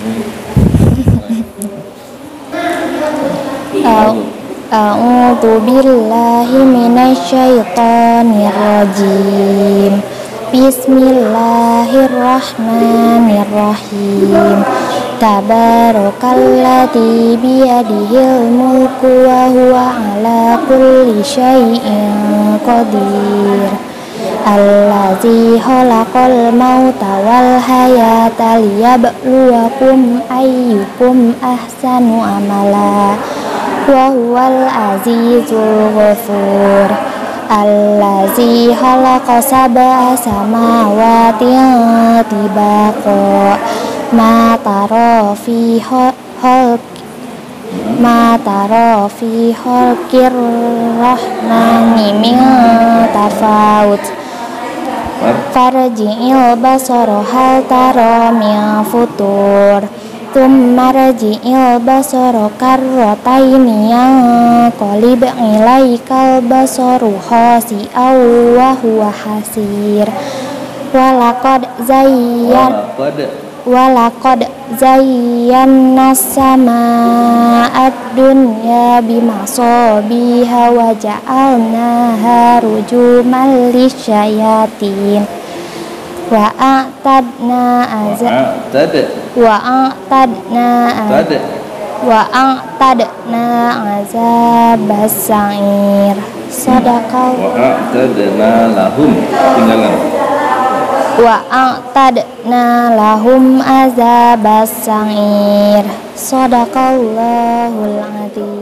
A'udzu billahi minasy syaithanir rajim. Bismillahirrahmanirrahim. Tabarakalladzi biyadihil mulku wa huwa ala kulli syai'in qadir. Allazi khalaqal mauta wal hayata liyabluwakum ayyukum ahsanu amala wa huwal azizul ghafur. Allazi khalaqa sab'a samawati tibaqa ma tara fi khalqir rahmani min tafawut farji'il basara hal tara min futur thumma rji'il basara karrataini yanqalib ilaikal basaru khasi'aw wa huwa hasir walaqad zayyana sama'ad dunya bimasabiha wa ja'alnaha rujuman lisyayatin wa a'tadna azabas sa'ir. Sadaqal wa a'tadna lahum azabas sa'ir. Sadaqallahul azim.